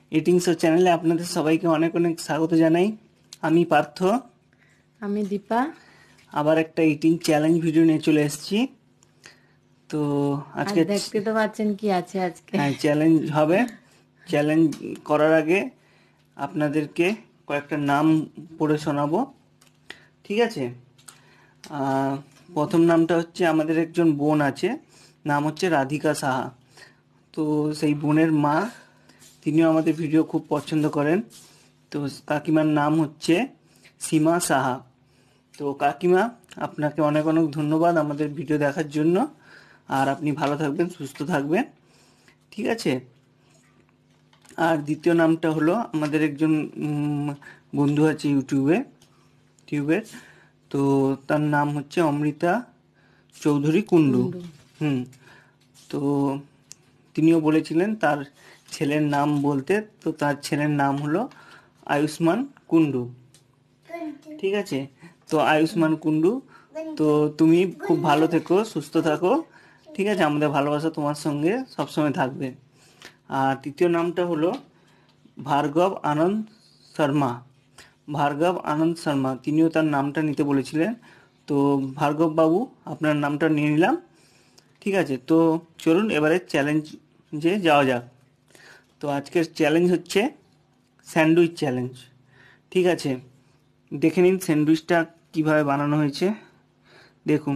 ইটিংস চ্যানেলে আপনাদের সবাইকে অনেক অনেক স্বাগত জানাই। আমি পার্থ, আমি দীপা। আবার একটা ইটিং চ্যালেঞ্জ ভিডিও নিয়ে চলে এসেছি। তো আর আজকে দেখতে তো পাচ্ছেন কি আছে আজকে। হ্যাঁ, চ্যালেঞ্জ হবে। চ্যালেঞ্জ করার আগে আপনাদেরকে কয়েকটা নাম পড়ে শোনাবো, ঠিক আছে? প্রথম নামটা হচ্ছে, আমাদের একজন বোন আছে, নাম হচ্ছে রাধিকা সাহা। তো সেই বোনের মা, তিনিও আমাদের ভিডিও খুব পছন্দ করেন। তো কাকিমার নাম হচ্ছে সীমা সাহা। তো কাকিমা, আপনাকে অনেক অনেক ধন্যবাদ আমাদের ভিডিও দেখার জন্য। আর আপনি ভালো থাকবেন, সুস্থ থাকবেন, ঠিক আছে? আর দ্বিতীয় নামটা হলো, আমাদের একজন বন্ধু আছে টিউবের। তো তার নাম হচ্ছে অমৃতা চৌধুরী কুণ্ডু। কুন্ডু। হুম। তো তিনিও বলেছিলেন তার ছেলের নাম বলতে, তো তার ছেলের নাম হলো আয়ুষ্মান কুণ্ডু, ঠিক আছে? তো আয়ুষ্মান কুণ্ডু, তো তুমি খুব ভালো থেকো, সুস্থ থাকো, ঠিক আছে? আমাদের ভালোবাসা তোমার সঙ্গে সবসময় থাকবে। আর তৃতীয় নামটা হলো ভার্গব আনন্দ শর্মা। ভার্গব আনন্দ শর্মা, তিনিও তার নামটা নিতে বলেছিলেন। তো ভার্গব বাবু, আপনার নামটা নিয়ে নিলাম, ঠিক আছে? তো চলুন এবারে চ্যালেঞ্জে যাওয়া যাক। তো আজকের চ্যালেঞ্জ হচ্ছে স্যান্ডউইচ চ্যালেঞ্জ, ঠিক আছে? দেখে নিন স্যান্ডউইচটা কিভাবে বানানো হয়েছে। দেখুন,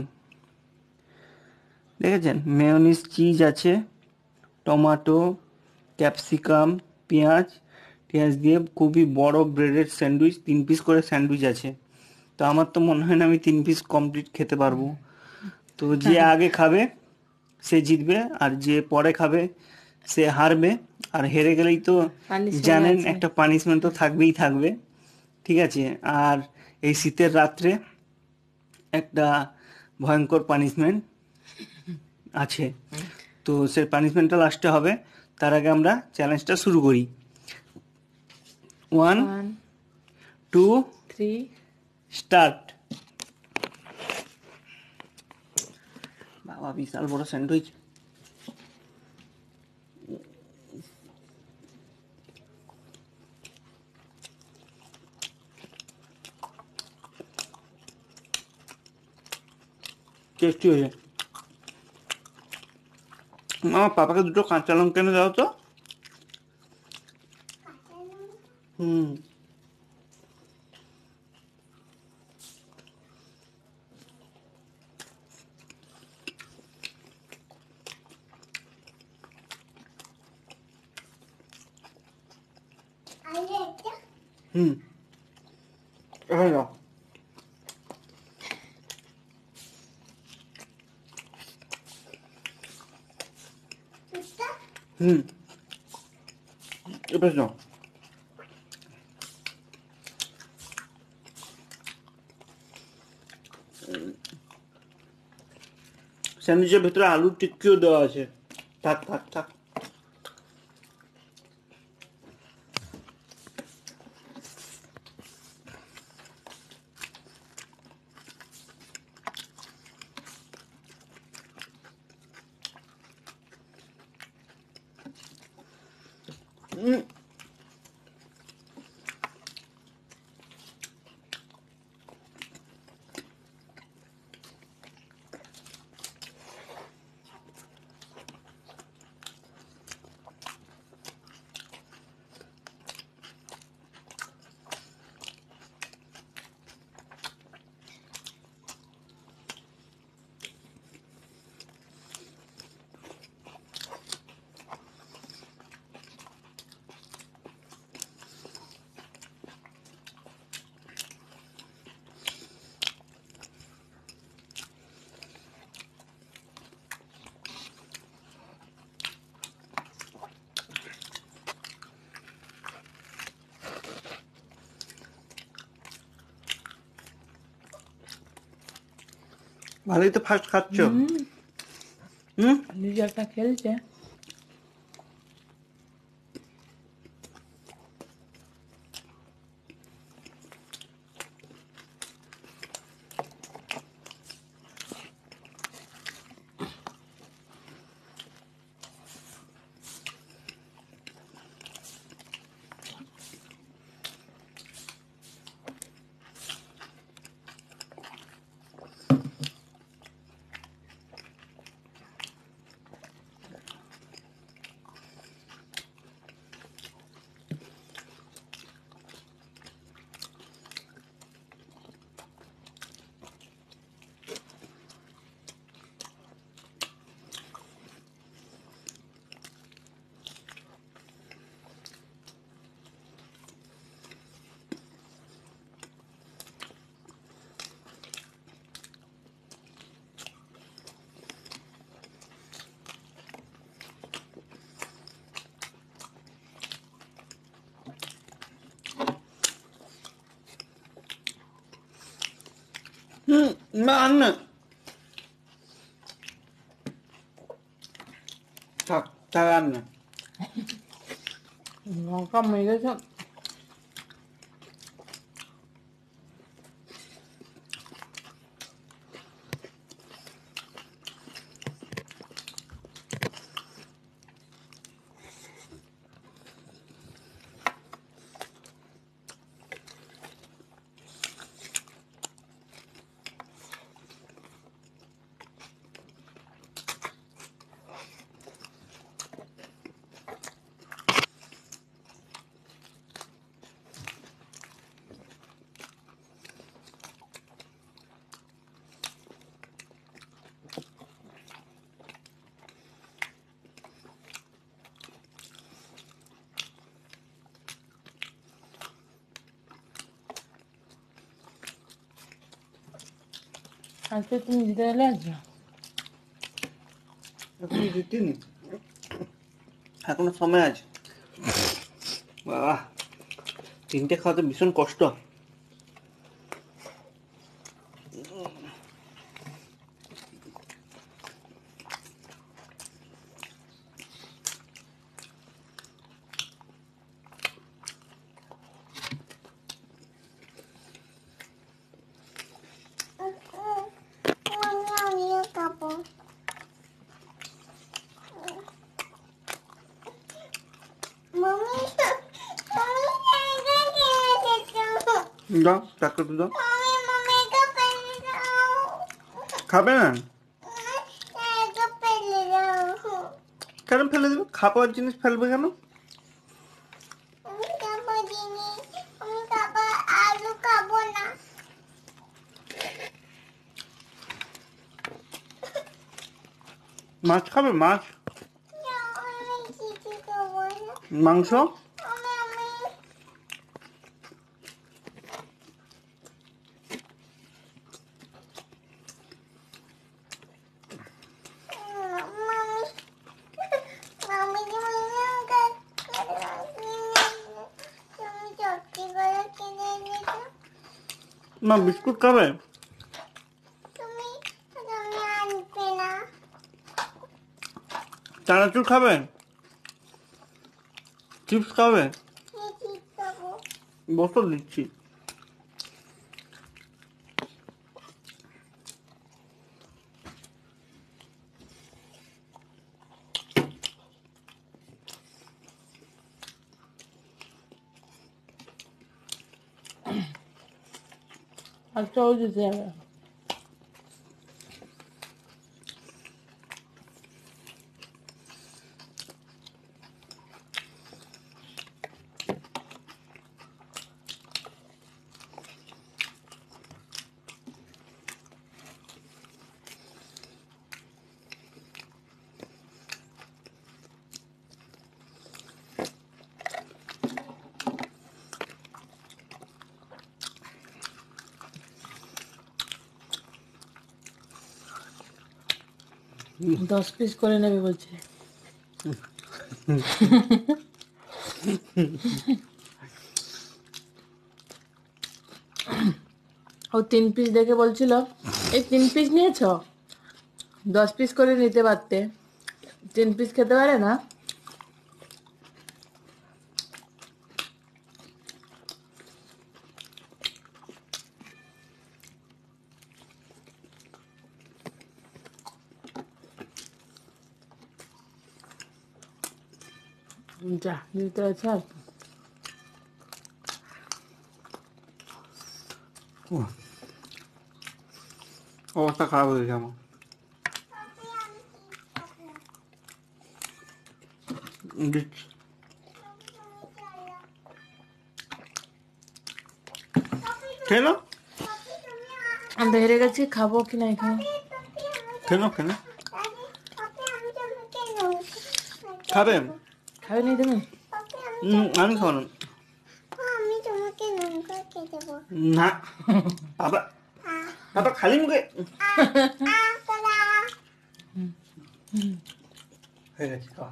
দেখেছেন? মেয়োনিজ, চিজ আছে, টমেটো, ক্যাপসিকাম, পেঁয়াজ পেঁয়াজ দিয়ে খুবই বড় ব্রেডের স্যান্ডউইচ, 3 পিস করে স্যান্ডউইচ আছে। তো আমার তো মনে হয় না আমি 3 পিস কমপ্লিট খেতে পারবো। তো যে আগে খাবে সে জিতবে, আর যে পরে খাবে সে হারবে। আর হেরে গেলেই তো পানিশমেন্ট জানেন আছে। একটা পানিশমেন্ট তো থাকবেই থাকবে, ঠিক আছে? আর এই শীতের রাত্রে একটা ভয়ঙ্কর পানিশমেন্ট আছে। তো সে পানিশমেন্টটা লাস্টে হবে। তার আগে আমরা চ্যালেঞ্জটা শুরু করি। 1, 1, 2, 3। স্টার্ট। বাবা, বিশাল বড় স্যান্ডউইচ। টেস্টি হয়েছে। আমার পাপাকে দুটো কাঁচা লঙ্কা এনে দাও তো। হুম। হুম, এখানে দাও। হুম, এবার দাও। স্যান্ডউইচের ভেতরে আলুর টিক্কিও দেওয়া আছে। থাক থাক থাক। হুম, ভালোই তো ফার্স্ট খাচ্ছ। হুম। লিজাটা খেলছে। না আর না, থাক থাক আর না। লঙ্কা মেরেছে। আজকে তুমি দিতে গেলে আজকে এখন দিতিনি, এখনো সময় আছে। বাবা, তিনটে খাওয়াতে ভীষণ কষ্ট। আমিও খাবো। মামি দাও টাকা তো দাও। মামিকে ফেলে দাও। খাবে না? একে ফেলে দাও। কেন ফেলে দেবে? খাবার জিনিস ফেলবে কেন? আমি খাবো জিনিস, আমি খাবো আলু খাবো না। মাছ খাবে? মাছ, আমি কিছু খাবো না। মাংস, আমি মামি মামি তুমি সত্যি করে কিনে এনেছো। মা বিস্কুট খাবে? তুমি তুমি আনবে না। চানাচুর খাবে? চিপস খাবে? কি ঠিক খাবো? বোতল দিচ্ছি। আজকে ও দিতে যাবে। দশ পিস করে নেবে বলছে। ও 3 পিস দেখে বলছিল এই 3 পিস নিয়েছ, 10 পিস করে নিতে পারতে। 3 পিস খেতে পারে না। যা দিতে আছে আর কি। অবস্থা খারাপ হয়ে গেছে আমার। দিচ্ছি। খেলো আমি বেড়ে গেছি, খাবো কি নাই খাবো। খেলো খেলো, খাবে? খাবে নি তুমি? আমি খাবো না। আমি তোমাকে লঙ্কা খেয়ে দেবো। না বাবা, বাবা খালি মুখে হয়ে গেছে খাওয়া।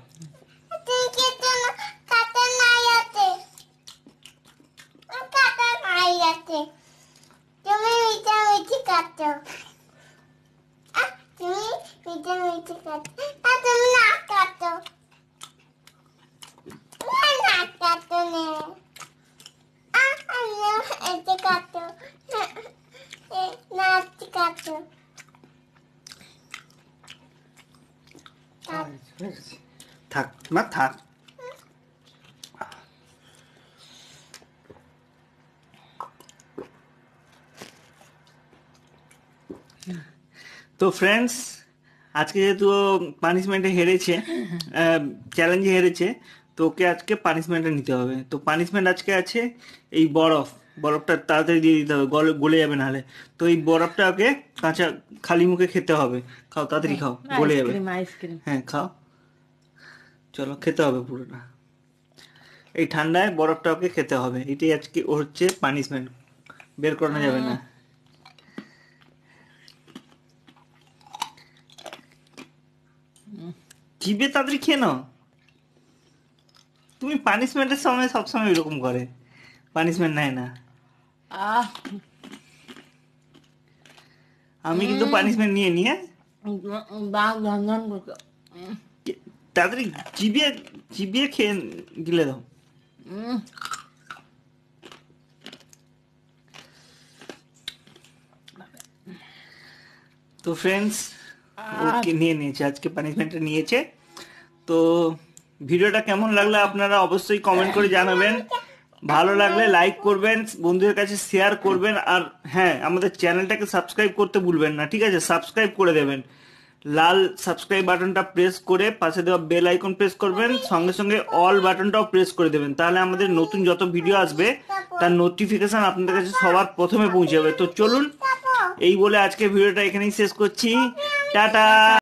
কাটা নাই আছে, কাটা নাই আছে, তুমি মিঠা মিঠি কাটো। থাক না থাক। তো ফ্রেন্ডস, আজকে যেহেতু পানিশমেন্টে হেরেছে, চ্যালেঞ্জে হেরেছে, তো ওকে আজকে পানিশমেন্টটা নিতে হবে। তো পানিশমেন্ট আজকে আছে এই বরফটা তাড়াতাড়ি দিয়ে দিতে হবে, গলে যাবে নাহলে। তো এই বরফটা ওকে কাঁচা খালি মুখে খেতে হবে। খাও, তাড়াতাড়ি খাও, গলে যাবে। Ice cream ice cream. হ্যাঁ খাও, চলো খেতে হবে পুরোটা। এই ঠান্ডায় বরফটা ওকে খেতে হবে, এটাই আজকে ওর হচ্ছে পানিশমেন্ট, বের করানো যাবে না। জিভে তাড়াতাড়ি খেয়ে নাও। তুমি পানিশমেন্টের সময় সবসময় এরকম করে, পানিশমেন্ট নেয় না। আহ আমি কিন্তু পানিশমেন্ট নিয়ে নিয়ে দাঁত ঝনঝন করছে। তাড়াতাড়ি চিবিয়ে চিবিয়ে খেয়ে গিলে দাও। তো ফ্রেন্ডস, ওকে নিয়ে নিয়েছে, আজকে পানিশমেন্টটা নিয়েছে। তো ভিডিওটা কেমন লাগলো আপনারা অবশ্যই কমেন্ট করে জানাবেন। ভালো লাগলে লাইক করবেন, বন্ধুদের কাছে শেয়ার করবেন, আর হ্যাঁ, আমাদের চ্যানেলটাকে সাবস্ক্রাইব করতে ভুলবেন না, ঠিক আছে? সাবস্ক্রাইব করে দেবেন, লাল সাবস্ক্রাইব বাটনটা প্রেস করে পাশে দেওয়া বেল আইকন প্রেস করবেন, সঙ্গে সঙ্গে অল বাটনটাও প্রেস করে দেবেন। তাহলে আমাদের নতুন যত ভিডিও আসবে তার নোটিফিকেশন আপনাদের কাছে সবার প্রথমে পৌঁছে যাবে। তো চলুন, এই বলে আজকে ভিডিওটা এখানেই শেষ করছি। টাটা।